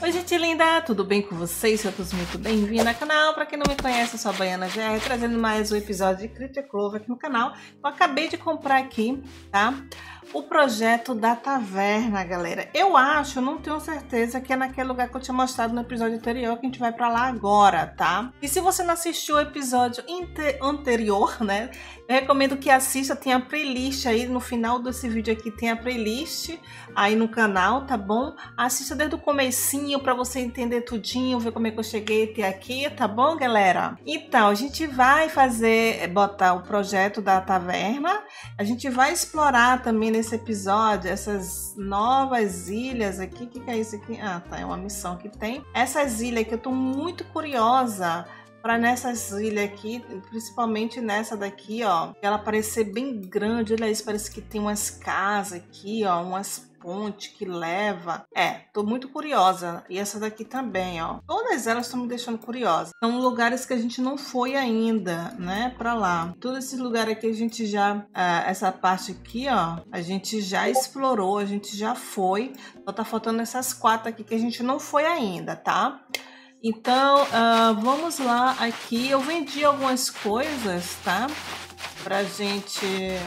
Oi, gente linda, tudo bem com vocês? Sejam todos muito bem-vindos ao canal. Para quem não me conhece, eu sou a Baiana GR, trazendo mais um episódio de Critic Clover aqui no canal. Eu acabei de comprar aqui, tá? O projeto da taverna, galera. Eu acho, não tenho certeza, que é naquele lugar que eu tinha mostrado no episódio anterior, que a gente vai pra lá agora, tá? E se você não assistiu o episódio anterior, né? Eu recomendo que assista, tem a playlist aí, no final desse vídeo aqui tem a playlist aí no canal, tá bom? Assista desde o comecinho pra você entender tudinho, ver como é que eu cheguei até aqui, tá bom, galera? Então, a gente vai botar o projeto da taverna, a gente vai explorar também nesse episódio essas novas ilhas aqui. O que é isso aqui? Ah, tá, é uma missão que tem. Essas ilhas que eu tô muito curiosa para nessas ilhas aqui, principalmente nessa daqui, ó, ela parece ser bem grande. Olha isso, parece que tem umas casas aqui, ó, umas pontes que leva. Tô muito curiosa. E essa daqui também, ó. Todas elas estão me deixando curiosa. São lugares que a gente não foi ainda, né, para lá. Todos esses lugares aqui a gente já, essa parte aqui, ó, a gente já explorou, a gente já foi. Só tá faltando essas quatro aqui que a gente não foi ainda, tá? Então, vamos lá aqui. Eu vendi algumas coisas, tá? Pra gente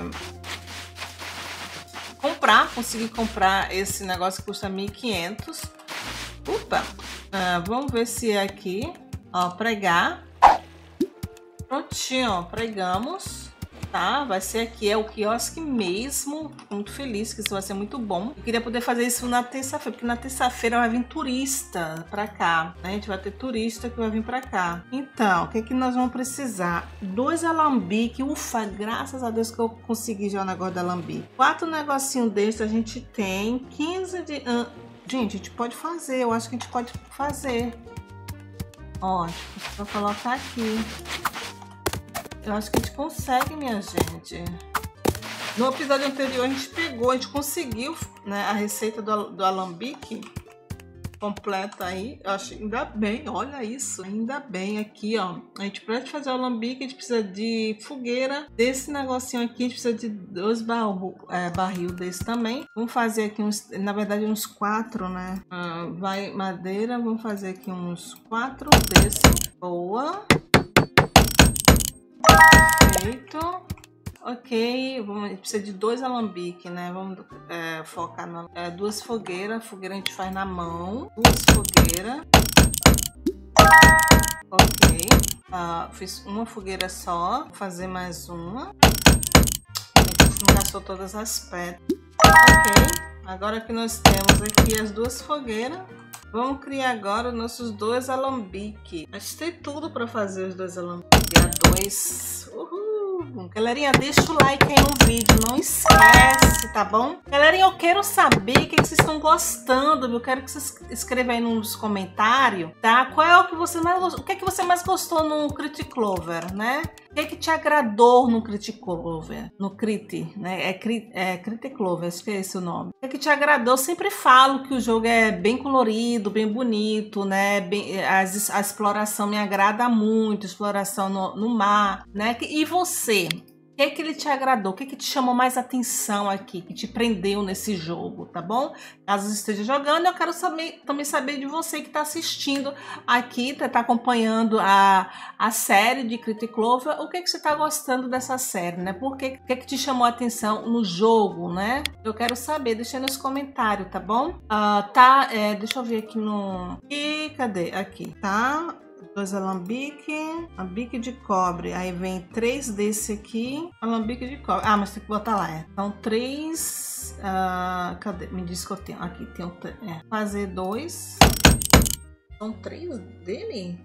conseguir comprar esse negócio que custa 1.500. Opa! Vamos ver se é aqui. Ó, pregar. Prontinho, ó, pregamos. Tá? Vai ser aqui, é o quiosque mesmo. Muito feliz que isso vai ser muito bom. Eu queria poder fazer isso na terça-feira, porque na terça-feira vai vir turista pra cá, né? A gente vai ter turista que vai vir pra cá. Então, o que é que nós vamos precisar? 2 alambiques. Ufa, graças a Deus que eu consegui já o negócio do alambique. 4 negocinhos desses a gente tem. 15 de... Gente, a gente pode fazer. Eu acho que a gente pode fazer. Ó, vou colocar aqui. Eu acho que a gente consegue, minha gente. No episódio anterior a gente conseguiu, né, a receita do alambique completa aí. Eu acho, ainda bem, olha isso, ainda bem aqui, ó. A gente precisa fazer o alambique, a gente precisa de fogueira desse negocinho aqui, a gente precisa de 2 barril desse também. Vamos fazer aqui na verdade uns 4, né? Vai madeira, vamos fazer aqui uns 4 desse. Boa. Perfeito. Ok, a gente precisa de 2 alambiques, né? Vamos focar na 2 fogueiras. Fogueira a gente faz na mão. 2 fogueiras. Ok. Fiz uma fogueira só. Vou fazer mais uma. A gente não gastou todas as pedras. Ok. Agora que nós temos aqui as 2 fogueiras, vamos criar agora os nossos 2 alambiques. A gente tem tudo para fazer os 2 alambiques. Uhul! Galerinha, deixa o like aí no vídeo, não esquece, tá bom? Galerinha, eu quero saber o que vocês estão gostando, eu quero que vocês escrevam aí nos comentários, tá? Qual é o que você mais gostou? O que é que você mais gostou no Critic Clover, né? O que é que te agradou no Critic Clover? No Critic, né? Critic Clover, acho que é esse o nome. O que é que te agradou? Eu sempre falo que o jogo é bem colorido, bem bonito, né? A exploração me agrada muito, exploração no mar, né? E você? O que é que ele te agradou? O que é que te chamou mais atenção aqui, que te prendeu nesse jogo, tá bom? Caso você esteja jogando, eu quero também saber de você que está assistindo aqui, tá acompanhando a série de Critic Clover. O que é que você está gostando dessa série, né? O que é que te chamou a atenção no jogo, né? Eu quero saber, deixa aí nos comentários, tá bom? Deixa eu ver aqui no... cadê? Aqui, tá? 2 alambique de cobre. Aí vem 3 desse aqui. Alambique de cobre. Mas tem que botar lá. Então 3. Cadê? Me diz que eu tenho. Aqui tem fazer 2. São 3 dele?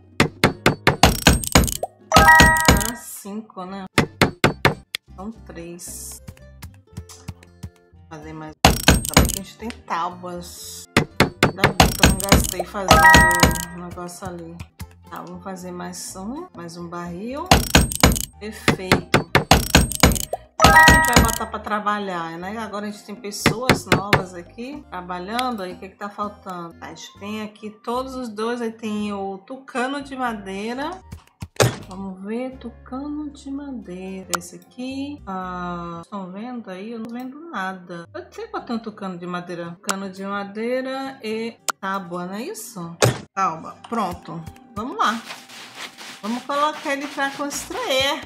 5, né? São 3. Fazer mais. Também que a gente tem tábuas. Ainda bem que eu não gastei fazendo o negócio ali. Tá, vamos fazer mais um barril. Perfeito. Agora a gente vai botar para trabalhar, né? Agora a gente tem pessoas novas aqui trabalhando. Aí o que tá faltando? A gente tem aqui todos os 2. Aí tem o tucano de madeira. Vamos ver, tucano de madeira. Esse aqui. Estão vendo aí? Eu não vendo nada. Eu sei qual tem um tucano de madeira. Tucano de madeira e tábua, não é isso? Calma, pronto. Vamos lá. Vamos colocar ele para construir.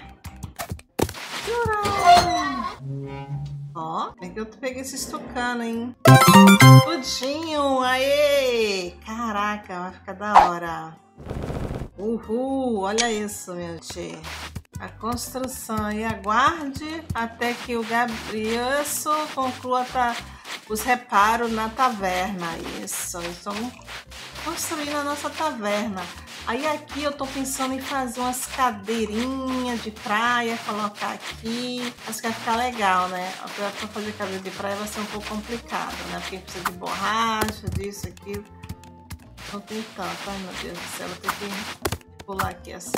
Ó, é que eu peguei esse tucano, hein? Tudinho, aê! Caraca, vai ficar da hora. Uhul, olha isso, minha tia. A construção. E aguarde até que o Gabriel conclua os reparos na taverna. Isso, estamos construindo a nossa taverna. Aí aqui eu tô pensando em fazer umas cadeirinhas de praia, colocar aqui. Acho que vai ficar legal, né? Pra fazer cadeira de praia vai ser um pouco complicado, né? Porque precisa de borracha, disso, aquilo. Não tem tanto. Ai, meu Deus do céu, eu tenho que pular aqui assim.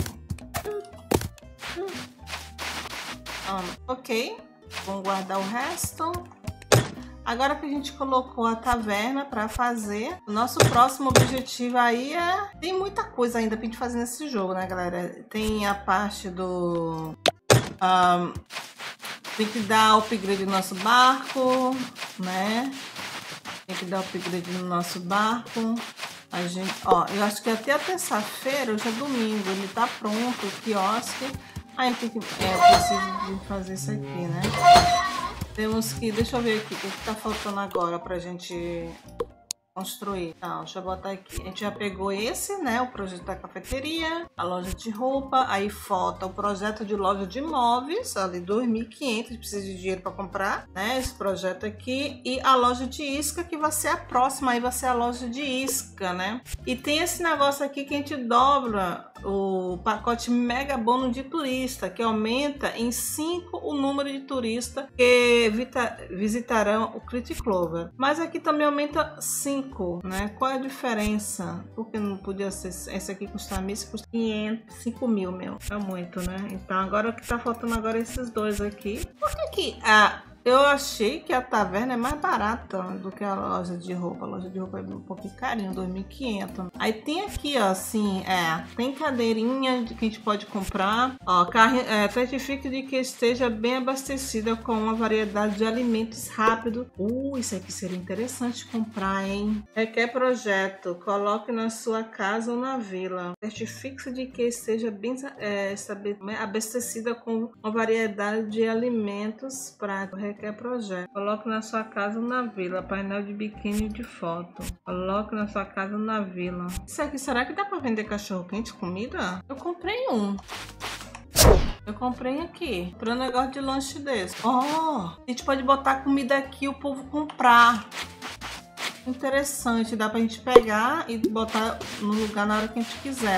Ok, vamos guardar o resto. Agora que a gente colocou a taverna para fazer, o nosso próximo objetivo aí é... Tem muita coisa ainda pra gente fazer nesse jogo, né, galera? Tem a parte do... tem que dar upgrade no nosso barco, né? Tem que dar upgrade no nosso barco. A gente, ó, eu acho que até a terça-feira, hoje é domingo, ele tá pronto, o quiosque. Aí tem que... eu preciso de fazer isso aqui, né? Temos que... Deixa eu ver aqui o que tá faltando agora pra gente construir. Tá, deixa eu botar aqui. A gente já pegou esse, né? O projeto da cafeteria, a loja de roupa. Aí falta o projeto de loja de imóveis, ali 2.500. Precisa de dinheiro para comprar, né? Esse projeto aqui. E a loja de isca, que vai ser a próxima. Aí vai ser a loja de isca, né? E tem esse negócio aqui que a gente dobra o pacote mega bônus de turista, que aumenta em 5 o número de turistas que visitarão o Crit Clover. Mas aqui também aumenta 5, né? Qual é a diferença? Porque não podia ser... Esse aqui custa 1.000, esse custa 500, 5.000, meu. É muito, né? Então agora o que tá faltando agora é esses dois aqui. Por que eu achei que a taverna é mais barata do que a loja de roupa. A loja de roupa é um pouquinho carinho, 2.500. Aí tem aqui, ó, assim, tem cadeirinha que a gente pode comprar. Ó, certifique de que esteja bem abastecida com uma variedade de alimentos rápido. Isso aqui seria interessante comprar, hein? Requer projeto. Coloque na sua casa ou na vila. Certifique de que esteja bem abastecida com uma variedade de alimentos práticos. Requer projeto. Coloque na sua casa ou na vila. Painel de biquíni de foto. Coloque na sua casa ou na vila. Isso aqui, será que dá pra vender cachorro quente, comida? Eu comprei um. Eu comprei aqui. Para um negócio de lanche desse. Ó, a gente pode botar comida aqui e o povo comprar. Interessante. Dá pra gente pegar e botar no lugar na hora que a gente quiser.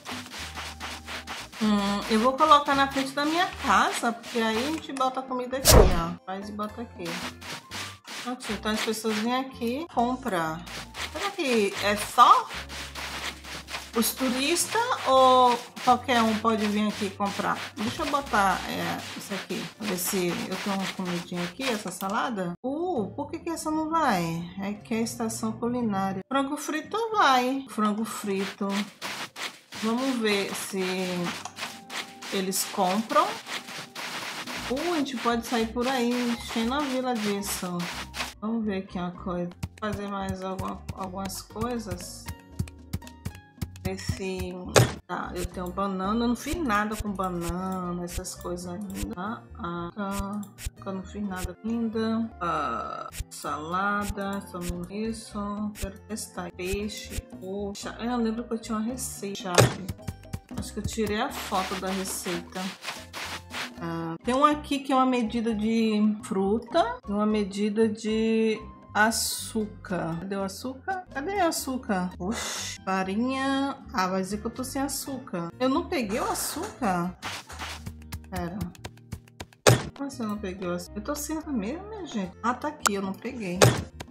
Eu vou colocar na frente da minha casa, porque aí a gente bota a comida aqui, ó. Faz e bota aqui. Então as pessoas vêm aqui e compram. Será que é só os turistas ou qualquer um pode vir aqui e comprar? Deixa eu botar isso aqui. Pra ver se eu tenho uma comidinha aqui, essa salada. Por que essa não vai? É que é a estação culinária. Frango frito vai. Frango frito. Vamos ver se eles compram. A gente pode sair por aí enchendo a vila disso. Vamos ver aqui uma coisa. Fazer mais algumas coisas. Ver se... Tá, eu tenho banana. Eu não fiz nada com banana, essas coisas ainda. Eu não fiz nada ainda. Salada, só isso. Quero testar. Peixe, poxa. Eu lembro que eu tinha uma receita. Acho que eu tirei a foto da receita. Tem um aqui que é uma medida de fruta e uma medida de açúcar. Cadê o açúcar? Cadê o açúcar? Oxi, farinha. Vai dizer que eu tô sem açúcar. Eu não peguei o açúcar? Pera. Como assim eu não peguei o açúcar? Eu tô sem mesmo, minha gente. Tá aqui, eu não peguei.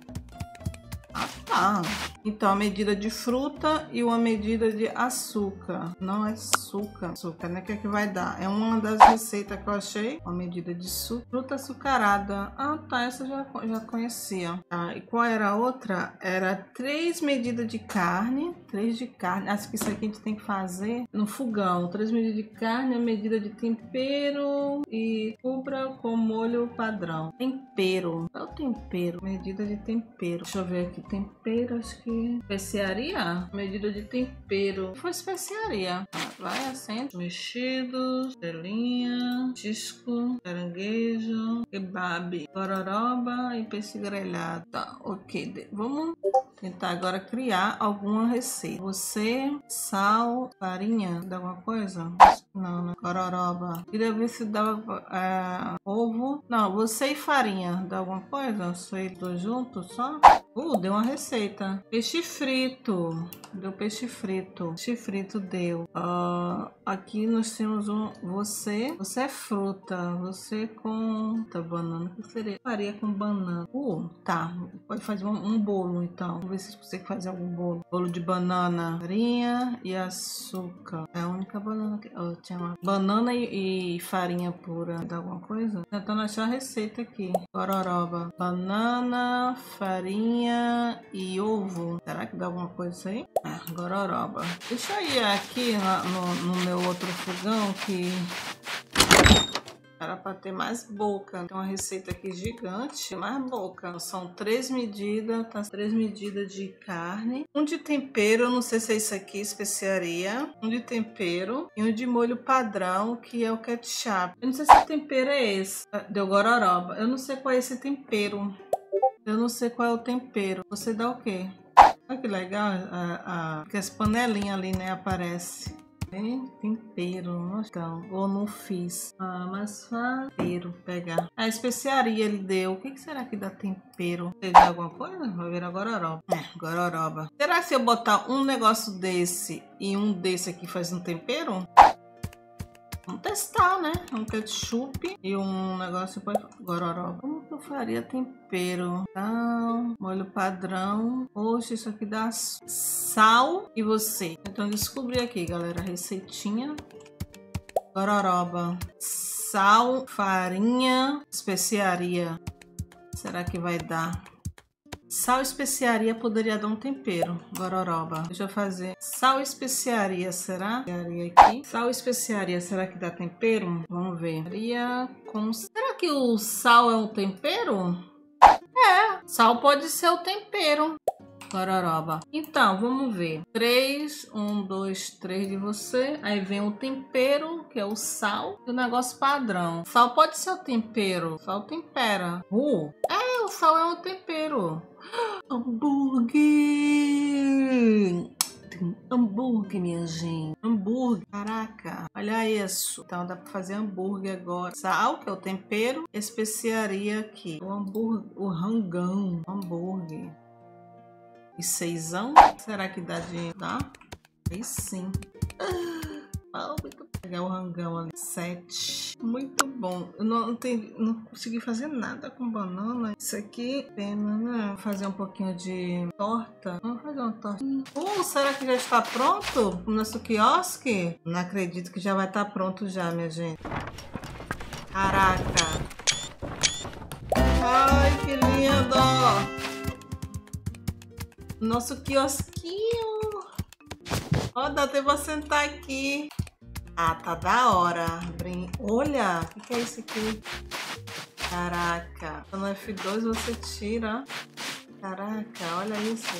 Tá. Então, a medida de fruta e uma medida de açúcar. Não é açúcar, né? O que é que vai dar? É uma das receitas que eu achei. Uma medida de fruta açucarada. Tá. Essa eu já conhecia. E qual era a outra? Era 3 medidas de carne. 3 de carne. Acho que isso aqui a gente tem que fazer no fogão. 3 medidas de carne, a medida de tempero e cubra com molho padrão. Tempero. É o tempero. Medida de tempero. Deixa eu ver aqui. Tempero, acho que aqui. Especiaria? Medida de tempero. Foi especiaria. Vai, acende. Mexidos, estrelinha, tisco, caranguejo, kebab, gororoba e peixe grelhado. Tá, ok. Vamos tentar agora criar alguma receita. Você, sal, farinha, dá alguma coisa? Não, né? Gororoba. Queria ver se dava ovo. Não, você e farinha, dá alguma coisa? Sei, dois juntos só? Deu uma receita. Peixe frito. Deu peixe frito. Peixe frito deu. Aqui nós temos você. Você é fruta. Você com... Tá, banana. O que seria? Faria com banana. Tá. Pode fazer um bolo, então. Vamos ver se você fazer algum bolo. Bolo de banana, farinha e açúcar. É a única banana que... tinha uma... Banana e farinha pura. Dá alguma coisa? Tentando achar a receita aqui. Gororoba. Banana, farinha e ovo. Será que dá alguma coisa isso aí? Gororoba. Deixa eu ir aqui no meu outro fogão que era para ter mais boca. Tem uma receita aqui gigante, mais boca. São 3 medidas, tá? 3 medidas de carne. Um de tempero, eu não sei se é isso aqui, especiaria. Um de tempero e um de molho padrão, que é o ketchup. Eu não sei se o tempero é esse. Deu gororoba. Eu não sei qual é esse tempero. Eu não sei qual é o tempero. Você dá o quê? Olha que legal. Porque as panelinhas ali, né, aparece. Tempero, então, ou não fiz. Mas tempero, pegar. A especiaria ele deu. O que será que dá tempero? Você dá alguma coisa? Vai virar gororoba. Gororoba. Será que se eu botar um negócio desse e um desse aqui faz um tempero? Vamos testar, né? Um ketchup e um negócio pode... Gororoba. Como que eu faria tempero? Molho padrão. Poxa, isso aqui dá sal e você. Então descobri aqui, galera, a receitinha. Gororoba. Sal, farinha, especiaria. Será que vai dar? Sal e especiaria poderia dar um tempero. Gororoba. Deixa eu fazer. Sal e especiaria, será? Aqui. Sal e especiaria, será que dá tempero? Vamos ver. Será que o sal é um tempero? Sal pode ser o tempero. Gororoba. Então, vamos ver. 3, 1, 2, 3 de você. Aí vem o tempero, que é o sal. E o negócio padrão. Sal pode ser o tempero. Sal tempera. O sal é um tempero. Hambúrguer. Tem hambúrguer, minha gente. Hambúrguer. Caraca. Olha isso. Então dá pra fazer hambúrguer agora. Sal, que é o tempero. Especiaria aqui. O hambúrguer. O rangão. Hambúrguer. E 6. Será que dá dinheiro? Dá? Aí sim. Vou pegar o rangão ali. 7. Muito bom. Eu não consegui fazer nada com banana. Isso aqui, pena, né? Vou fazer um pouquinho de torta. Vamos fazer uma torta. Será que já está pronto o nosso quiosque? Não acredito que já vai estar pronto já, minha gente. Caraca. Ai, que lindo. Nosso quiosquinho. Ó, dá até pra sentar aqui. Tá da hora. Olha, o que é isso aqui? Caraca. No F2 você tira. Caraca, olha isso.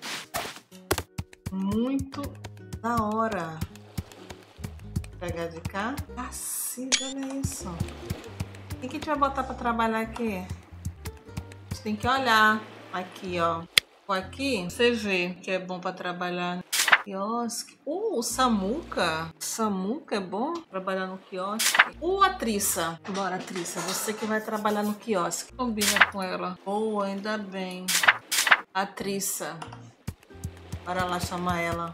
Muito da hora. Vou pegar de cá. Sim, olha isso. O que a gente vai botar pra trabalhar aqui? A gente tem que olhar. Aqui, ó. Aqui, você vê que é bom pra trabalhar. Quiosque. O Samuca. Samuca é bom trabalhar no quiosque. A Trissa. Bora, Trissa. Você que vai trabalhar no quiosque. Combina com ela. Boa, ainda bem. A Trissa. Bora lá chamar ela.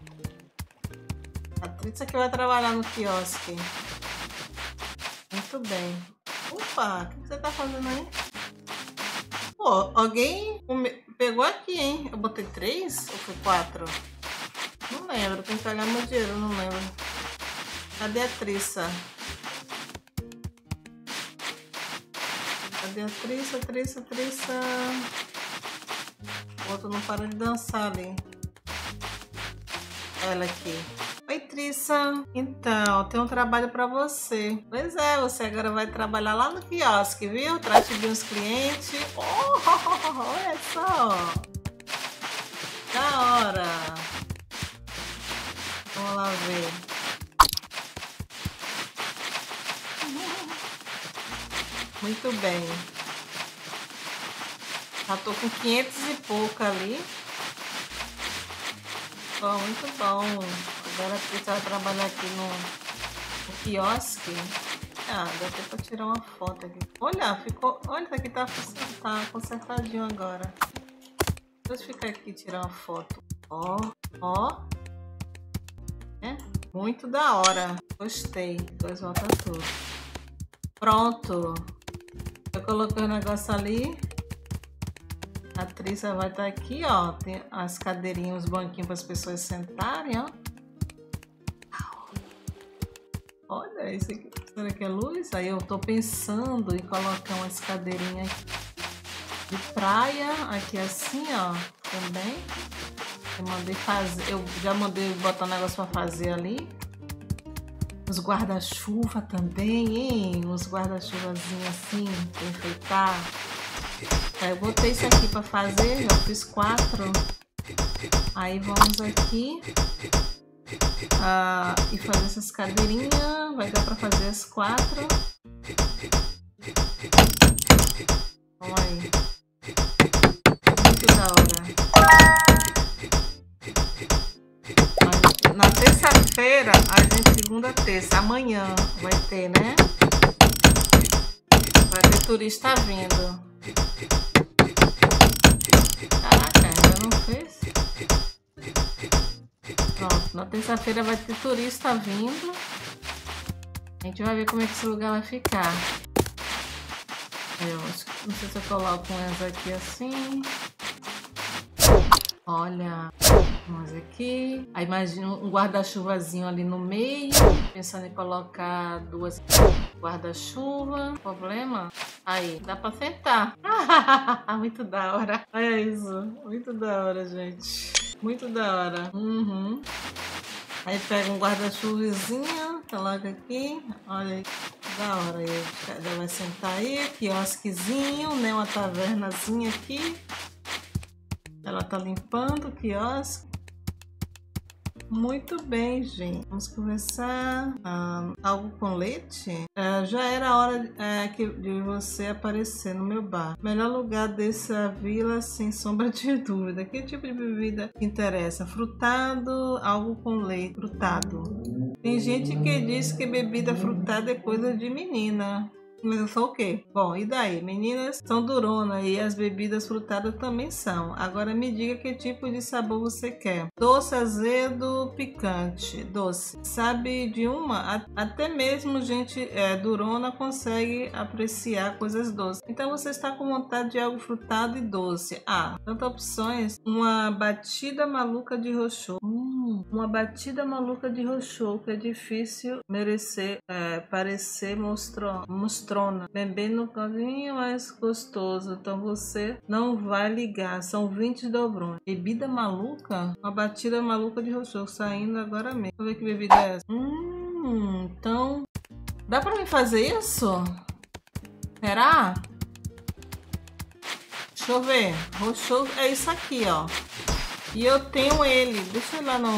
A Trissa que vai trabalhar no quiosque. Muito bem. Opa, o que você tá fazendo aí? Alguém pegou aqui, hein? Eu botei 3 ou foi 4? Não lembro, tem que pegar meu dinheiro, não lembro. Cadê a Trissa? Cadê a Trissa? O outro não para de dançar ali. Ela aqui. Oi, Trissa. Então, tem um trabalho pra você. Pois é, você agora vai trabalhar lá no quiosque, viu? Trate bem os clientes. Olha só. Da hora. Vamos lá ver. Muito bem. Já tô com 500 e pouco ali. Bom, muito bom. Agora precisa trabalhar aqui no quiosque. Ah, dá até pra tirar uma foto aqui. Olha, ficou. Olha, isso aqui tá consertadinho agora. Deixa eu ficar aqui e tirar uma foto. Ó, ó. É muito da hora. Gostei. Depois volta tudo. Pronto. Eu coloquei o negócio ali. A Trícia vai estar aqui, ó. Tem as cadeirinhas, os banquinhos para as pessoas sentarem, ó. Olha, isso aqui. Será que é luz? Aí eu tô pensando em colocar umas cadeirinhas de praia aqui assim, ó. Também. Eu já mandei botar um negócio para fazer ali. Os guarda-chuva também, hein? Uns guarda-chuvazinhos assim, pra enfeitar. Aí eu botei isso aqui pra fazer, já fiz 4. Aí vamos aqui e fazer essas cadeirinhas. Vai dar pra fazer as 4. Vamos aí. Muito da hora. Na terça-feira, segunda, terça, amanhã vai ter, né? Vai ter turista vindo. Caraca, ainda não fez? Pronto, na terça-feira vai ter turista vindo. A gente vai ver como é que esse lugar vai ficar. Não sei se eu coloco umas aqui assim. Olha, vamos aqui. Aí imagina um guarda-chuvazinho ali no meio. Pensando em colocar 2 guarda-chuva. Problema? Aí, dá pra sentar. Muito da hora. Olha isso. Muito da hora, gente. Muito da hora. Uhum. Aí pega um guarda-chuvazinho, coloca aqui. Olha aí. Da hora. Aí já vai sentar aí. Quiosquezinho, né? Uma tavernazinha aqui. Ela tá limpando o quiosque. Muito bem, gente. Vamos começar. Algo com leite? Já era hora de você aparecer no meu bar. Melhor lugar dessa vila, sem sombra de dúvida. Que tipo de bebida que interessa? Frutado, algo com leite. Frutado. Tem gente que diz que bebida frutada é coisa de menina. Mas eu sou o quê? Bom, e daí? Meninas são duronas e as bebidas frutadas também são. Agora me diga que tipo de sabor você quer. Doce, azedo, picante. Doce. Sabe de uma? Até mesmo gente durona consegue apreciar coisas doces. Então você está com vontade de algo frutado e doce. Tantas opções. Uma batida maluca de rochô. Uma batida maluca de rochô, que é difícil parecer mostrona. Bebendo um pouquinho mais gostoso, então você não vai ligar. São 20 dobrões. Bebida maluca? Uma batida maluca de rochô, saindo agora mesmo. Deixa eu ver que bebida é essa. Então dá pra mim fazer isso? Será? Deixa eu ver. Rochô é isso aqui, ó. E eu tenho ele. Deixa eu ir lá no...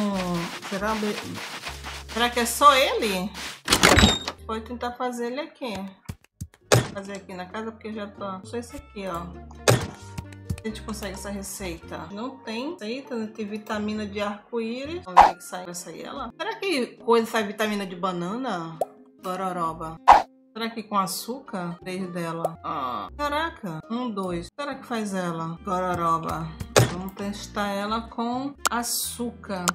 Será que é só ele? Vou tentar fazer ele aqui. Fazer aqui na casa, porque já tô... Só esse aqui, ó. A gente consegue essa receita. Não tem receita, não tem vitamina de arco-íris. Vamos ver o que sai. Vai sair ela. Será que coisa sai vitamina de banana? Gororoba. Será que com açúcar? 3 dela. Caraca. 1, 2. Será que faz ela? Gororoba. Vamos testar ela com açúcar.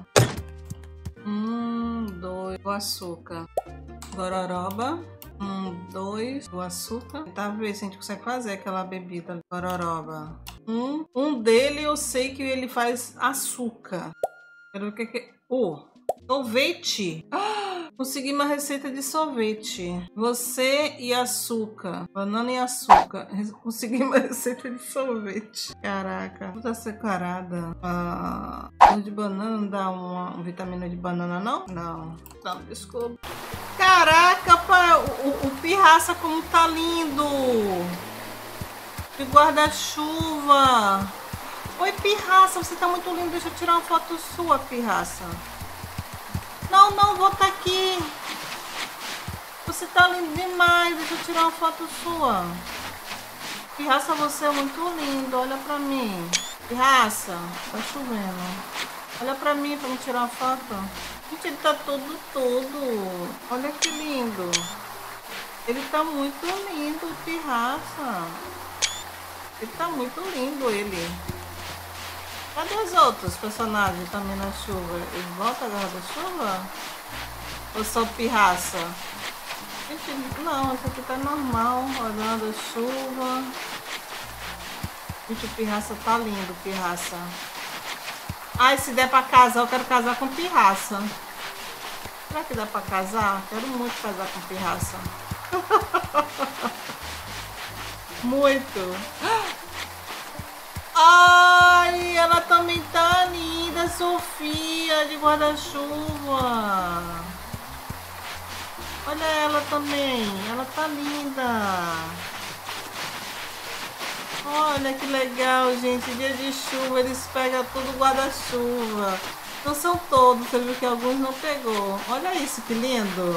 1, 2. O açúcar. Gororoba. 1, 2. O açúcar. Tentar ver se a gente consegue fazer aquela bebida. Gororoba. Um dele eu sei que ele faz açúcar. Quero ver o que é. Sorvete. Consegui uma receita de sorvete. Você e açúcar. Banana e açúcar. Consegui uma receita de sorvete. Caraca. Tá separada. De banana não dá uma vitamina de banana, não? Não. Não, desculpa. Caraca, pai. O pirraça como tá lindo. De guarda-chuva. Oi, pirraça, você tá muito lindo. Deixa eu tirar uma foto sua, pirraça. Não, não, volta aqui. Você tá lindo demais. Deixa eu tirar uma foto sua. Pirraça, você é muito lindo. Olha pra mim. Pirraça, tá chovendo. Olha pra mim pra me tirar uma foto. Gente, ele tá todo. Olha que lindo. Ele tá muito lindo, pirraça. Ele tá muito lindo, ele. Cadê os outros personagens também na chuva? Eles voltam agora da chuva? Ou só pirraça? Gente, não, isso aqui tá normal. Olhando a chuva. Gente, o pirraça tá lindo, pirraça. Ai, se der pra casar, eu quero casar com pirraça. Será que dá pra casar? Quero muito casar com pirraça. Muito. Ai, ela também tá linda, Sofia, de guarda-chuva. Olha ela também, ela tá linda. Olha que legal, gente. Dia de chuva, eles pegam tudo guarda-chuva. Não são todos, você viu que alguns não pegou. Olha isso, que lindo.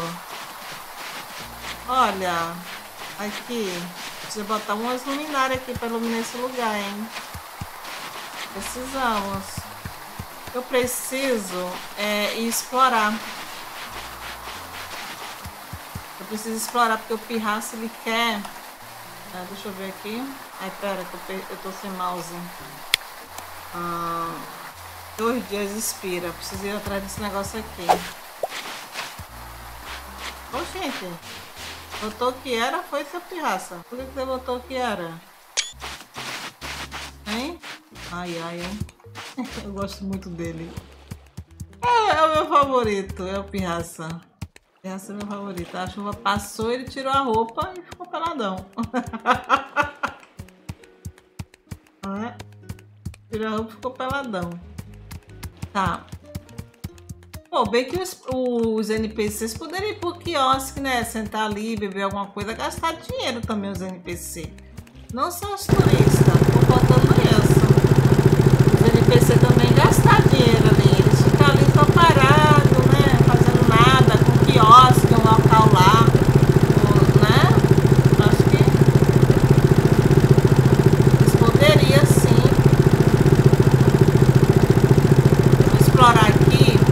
Olha, aqui. Precisa botar umas luminárias aqui para iluminar esse lugar, hein? Precisamos. Eu preciso ir explorar. Eu preciso explorar porque o pirraça ele quer. Deixa eu ver aqui. Ai, pera, que eu tô sem mouse. 2 dias expira. Preciso ir atrás desse negócio aqui. Ô, gente. Botou que era, foi seu pirraça. Por que você botou que era? Hein? Ai, ai, hein? Eu gosto muito dele. É o meu favorito, é o pirraça. Pirraça é meu favorito. A chuva passou, ele tirou a roupa e ficou peladão. Tirou a roupa e ficou peladão. Tá. Pô, bem que os NPCs poderiam ir pro quiosque, né? Sentar ali, beber alguma coisa, gastar dinheiro também os NPC. Não só os turistas, tô faltando isso. Os NPC também gastar dinheiro ali. Eles ficam ali só parados, né? Fazendo nada, com quiosque, um local lá. Né? Acho que eles poderiam sim. Vou explorar aqui.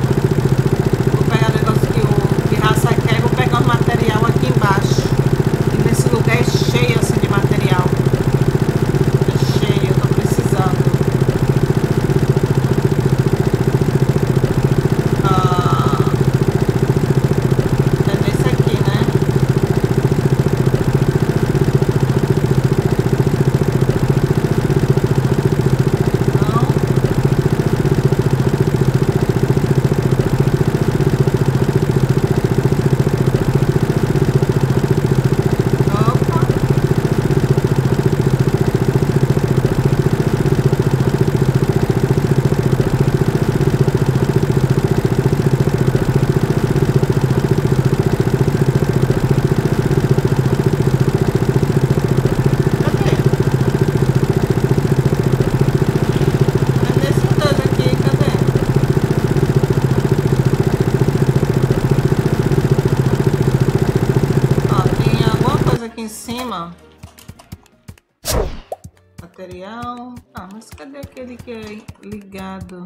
Em cima material. Mas cadê aquele que é ligado?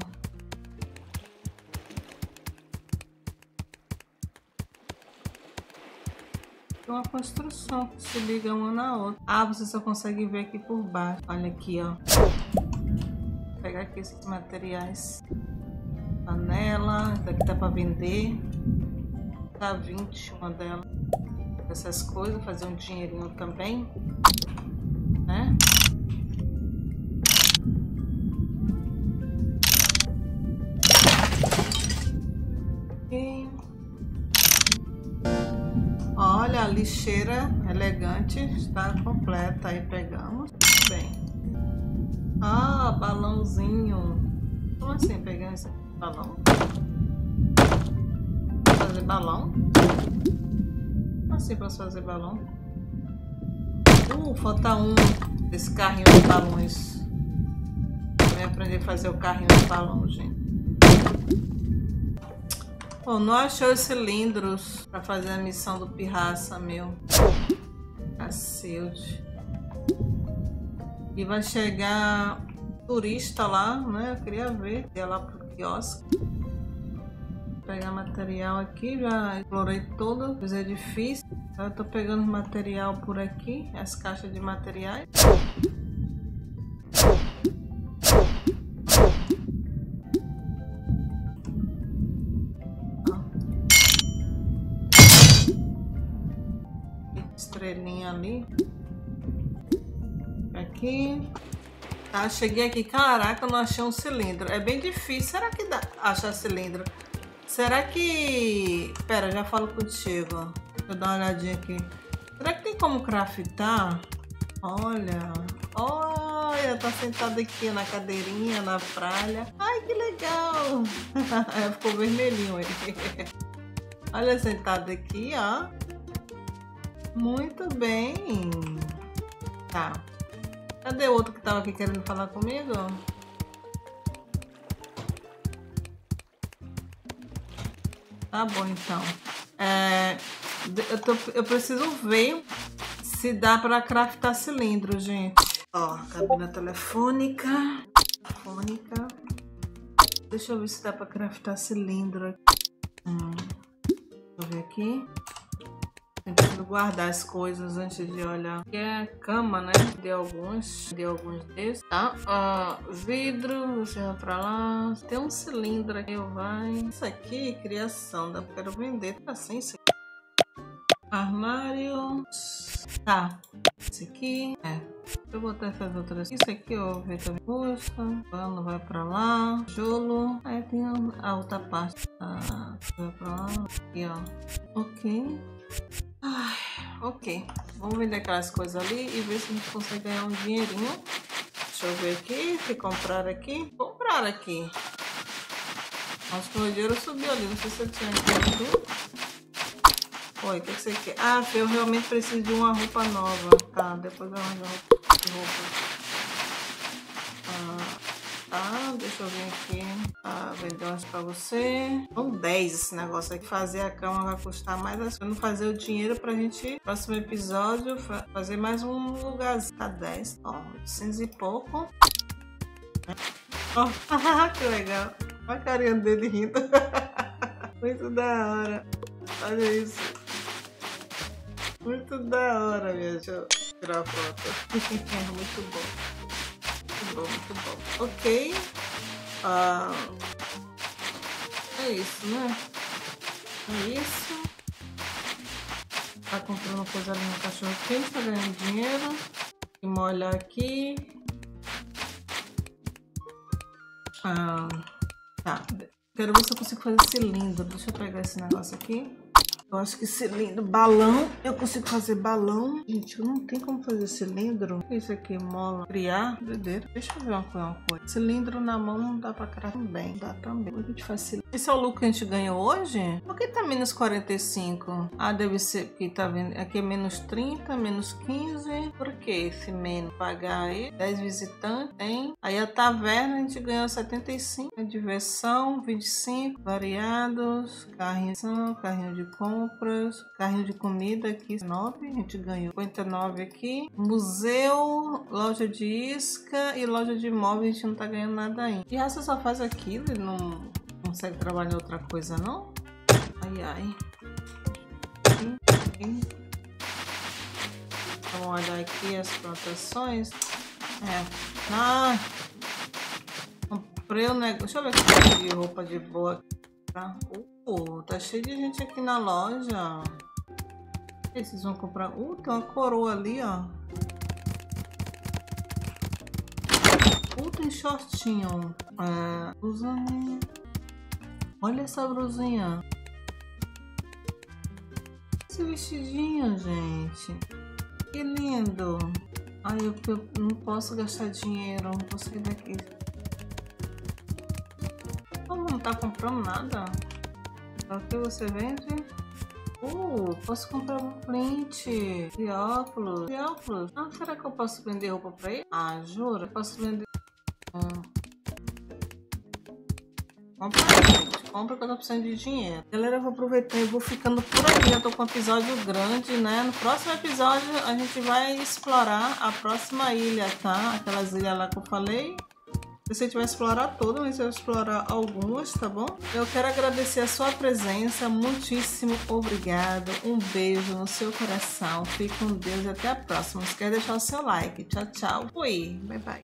Tem uma construção que se liga uma na outra. Você só consegue ver aqui por baixo. Olha aqui, ó. Vou pegar aqui esses materiais. Panela, essa aqui tá para vender. Tá 20 uma delas. Essas coisas, fazer um dinheirinho também, né? E... olha, a lixeira elegante está completa. Aí pegamos. Bem. Balãozinho. Como assim pegar esse balão? Fazer balão? Assim posso fazer balão. Falta um desse carrinho de balões. Também aprendi. aprender a fazer o carrinho de balão, gente. Bom, não achou os cilindros pra fazer a missão do pirraça, meu. Cacilde. E vai chegar turista lá, né? Eu queria ver. Ir lá pro quiosque. Vou pegar material aqui. Já explorei todos os edifícios. Eu tô pegando material por aqui. As caixas de materiais. Estrelinha ali. Aqui. Tá, cheguei aqui. Caraca, eu não achei um cilindro. É bem difícil. Será que dá achar cilindro? Será que... Pera, já falo contigo. Deixa eu dar uma olhadinha aqui. Será que tem como craftar? Olha. Olha, tá sentado aqui na cadeirinha, na praia. Ai, que legal. Ficou vermelhinho aí. Olha, sentado aqui, ó. Muito bem. Tá. Cadê o outro que tava aqui querendo falar comigo? Tá bom, então. Eu preciso ver se dá pra craftar cilindro, gente. Ó, cabina telefônica. Deixa eu ver se dá pra craftar cilindro. Deixa eu ver aqui. Eu preciso guardar as coisas antes de olhar. Aqui é a cama, né? De alguns desses. Tá? Vidro, você vai pra lá. Tem um cilindro aqui, vai. Isso aqui, criação. Eu quero vender. Tá sem isso aqui. Armário. Tá. Esse aqui. Deixa eu botar essas outras. Isso aqui, ó. Ver também. Custa. Pano vai pra lá. Jolo. Aí tem a outra parte. Vai pra lá. Aqui, ó. Ok. Ai, ok. Vamos vender aquelas coisas ali e ver se a gente consegue ganhar um dinheirinho. Deixa eu ver aqui. Se comprar aqui. Comprar aqui. Acho que o meu dinheiro subiu ali. Não sei se eu tinha aqui. Oi, o que você quer? Ah, eu realmente preciso de uma roupa nova. Tá, depois eu arranjo roupa. Tá, deixa eu ver aqui. Vender umas pra você. São 10 esse negócio aqui. Fazer a cama vai custar mais. Vamos fazer o dinheiro pra gente, próximo episódio, fazer mais um lugar. Tá 10. Ó, 800 e pouco. Ó, que legal. Olha a carinha dele rindo. Muito da hora. Olha isso. Muito da hora, minha. Deixa eu tirar a foto. Muito bom. Muito bom. Ok. É isso, né? É isso. Tá comprando coisa ali no cachorro quente, tá ganhando dinheiro. E molhar aqui. Tá. Quero ver se eu consigo fazer cilindro. Deixa eu pegar esse negócio aqui. Eu acho que cilindro, balão, eu consigo fazer balão. Gente, eu não tenho como fazer cilindro. Isso aqui, mola, criar, doideira. Deixa eu ver uma coisa. Cilindro na mão não dá pra criar também. Dá também. A gente faz cilindro. Esse é o lucro que a gente ganhou hoje? Por que tá menos 45? Ah, deve ser porque tá vendo. Aqui é menos 30, menos 15. Por que esse menos? Pagar aí. 10 visitantes, tem. Aí a taverna a gente ganhou 75. A diversão, 25. Variados. Carrinho de compra. Carrinho de comida aqui 9, a gente ganhou 59 aqui. Museu, loja de isca e loja de imóveis, a gente não tá ganhando nada ainda. E essa só faz aquilo e não consegue trabalhar outra coisa, não? Ai. Vamos olhar aqui as plantações. Comprei o negócio. Deixa eu ver se tem de roupa de boa. Tá cheio de gente aqui na loja. Vocês vão comprar. Tem uma coroa ali, ó. Tem shortinho. Blusinha. Olha essa blusinha. Esse vestidinho, gente. Que lindo. Ai, eu não posso gastar dinheiro. Não vou sair daqui. Não tá comprando nada. O que você vende? Posso comprar um print de óculos. Será que eu posso vender roupa pra ele? Jura? Eu posso vender. Compra aí, gente. Compra que eu tô precisando de dinheiro. Galera, eu vou aproveitar e vou ficando por aqui. Já tô com um episódio grande, né? No próximo episódio a gente vai explorar a próxima ilha, tá? Aquelas ilhas lá que eu falei. Se a gente vai explorar todas, mas eu vou explorar algumas, tá bom? Eu quero agradecer a sua presença. Muitíssimo obrigado. Um beijo no seu coração. Fique com Deus e até a próxima. Não esquece de deixar o seu like. Tchau, tchau. Fui. Bye, bye.